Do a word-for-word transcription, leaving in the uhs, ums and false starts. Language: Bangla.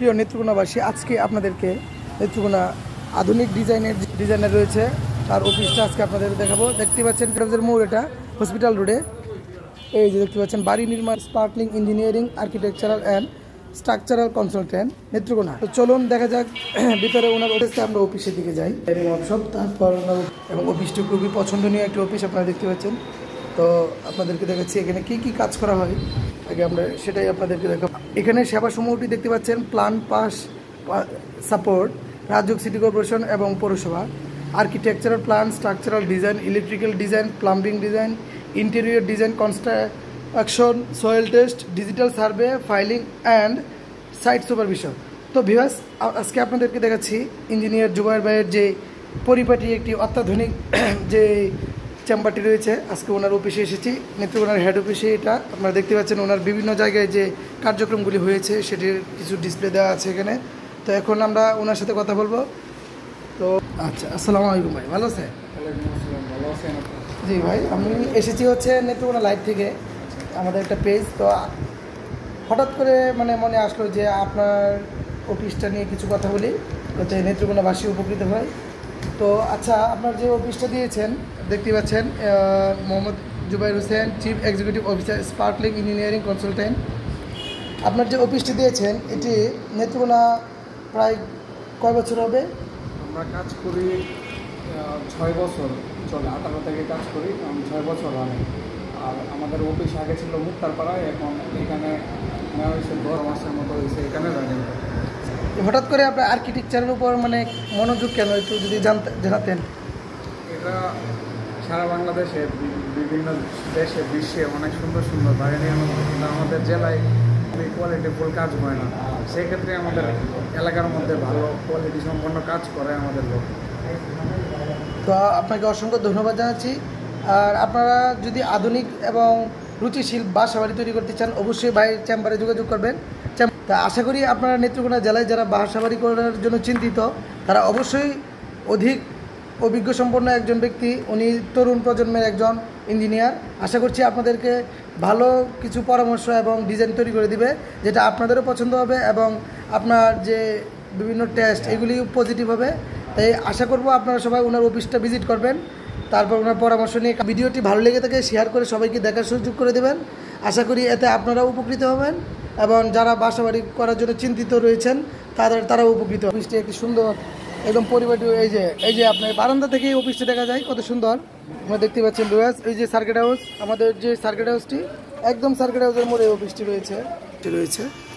প্রিয় নেত্রকোনাবাসী, আজকে আপনাদেরকে নেত্রকোনা আধুনিক ডিজাইনের ডিজাইনার রয়েছে তার অফিসটা আজকে আপনাদের দেখাবো। দেখতে পাচ্ছেন ট্রাভেলের মোড়, এটা হসপিটাল রোডে। এই যে দেখতে পাচ্ছেন বাড়ি নির্মাণ, sparkling engineering, architectural and structural consultant, Netrokona. তো চলুন দেখা যাক ভিতরে ওনার অফিসে, আমরা অফিসের দিকে যাই। ওয়ার্কশপ, তারপর ওনার এবং অফিসটি খুবই পছন্দনীয় একটি অফিস আপনারা দেখতে পাচ্ছেন। তো আপনাদেরকে দেখাচ্ছি এখানে কি কি কাজ করা হয়, আগে আমরা সেটাই আপনাদেরকে দেখাবো। এখানে সেবাসমূহটি দেখতে পাচ্ছেন প্ল্যান পাস সাপোর্ট, রাজযোগ সিটি কর্পোরেশন এবং পৌরসভা, architectural plan, structural design, electrical design, plumbing design, interior design, construction, soil test, digital survey, piling and site supervision. তো ভিউয়ার্স, আজকে আপনাদেরকে দেখাচ্ছি ইঞ্জিনিয়ার জুবায়ের ভাইয়ের যে পরিপাটি একটি অত্যাধুনিক যে চেম্বারটি রয়েছে। আজকে ওনার অফিসে এসেছি, নেত্রকোনার হেড অফিসে। এটা আপনারা দেখতে পাচ্ছেন ওনার বিভিন্ন জায়গায় যে কার্যক্রমগুলি হয়েছে সেটির কিছু ডিসপ্লে দেওয়া আছে এখানে। তো এখন আমরা ওনার সাথে কথা বলবো। তো আচ্ছা, আসসালামু আলাইকুম ভাই, ভালো আছে? ভালো আছেন? জি ভাই, আমি এসেছি হচ্ছে নেত্রকোনা লাইভ থেকে, আমাদের একটা পেজ। তো হঠাৎ করে মানে মনে আসলো যে আপনার অফিসটা নিয়ে কিছু কথা বলি, যাতে নেত্রকোনাবাসী উপকৃত হয়। তো আচ্ছা, আপনার যে অফিসটা দিয়েছেন দেখতে পাচ্ছেন, Mohammad Jubayer Hossain, chief executive officer, sparkling engineering consultant. আপনার যে অফিসটি দিয়েছেন এটি নেত্রকোনা প্রায় কয় বছর হবে? আমরা কাজ করি ছয় বছর চলে, আঠারো থেকে কাজ করি, ছয় বছর হয়। আর আমাদের অফিস আগে ছিল মুক্তারপাড়ায়, এখন এখানে নেওয়া হয়েছে দশ মাসের মতো হয়েছে এখানে রানিং। হঠাৎ করে আপনার আর্কিটেকচারের উপর মানে মনোযোগ কেন, একটু যদি জানতে জানাতেন। এটা সারা বাংলাদেশে, বিভিন্ন দেশে, বিশ্বে অনেক সুন্দর সুন্দর বাড়ি নির্মাণ হয়, কিন্তু আমাদের জেলায় খুবই কোয়ালিটিফুল কাজ হয় না। সেক্ষেত্রে আমাদের এলাকার মধ্যে ভালো কোয়ালিটি সম্পন্ন কাজ করে আমাদের লোক। তো আপনাকে অসংখ্য ধন্যবাদ জানাচ্ছি। আর আপনারা যদি আধুনিক এবং রুচিশীল বাসাবাড়ি তৈরি করতে চান, অবশ্যই ভাইয়ের চেম্বারে যোগাযোগ করবেন। তা আশা করি আপনারা নেত্রকোনা জেলায় যারা বাসাবাড়ি করার জন্য চিন্তিত, তারা অবশ্যই অধিক অভিজ্ঞ সম্পন্ন একজন ব্যক্তি, উনি তরুণ প্রজন্মের একজন ইঞ্জিনিয়ার। আশা করছি আপনাদেরকে ভালো কিছু পরামর্শ এবং ডিজাইন তৈরি করে দিবে, যেটা আপনাদেরও পছন্দ হবে এবং আপনার যে বিভিন্ন টেস্ট এগুলি পজিটিভ হবে। তাই আশা করব আপনারা সবাই ওনার অফিসটা ভিজিট করবেন, তারপর ওনার পরামর্শ নিয়ে। ভিডিওটি ভালো লেগে থাকে শেয়ার করে সবাইকে দেখার সুযোগ করে দেবেন। আশা করি এতে আপনারাও উপকৃত হবেন এবং যারা বাসাবাড়ি করার জন্য চিন্তিত রয়েছেন তাদের তারাও উপকৃত। অফিসটি একটি সুন্দর একদম পরিপাটি। এই যে এই যে আপনার বারান্দা থেকে এই অফিসটি দেখা যায়, কত সুন্দর আপনারা দেখতে পাচ্ছেন ভিউয়ার্স। এই যে সার্কিট হাউস, আমাদের যে সার্কিট হাউসটি একদম সার্কিট হাউসের মোড়ে অফিসটি রয়েছে রয়েছে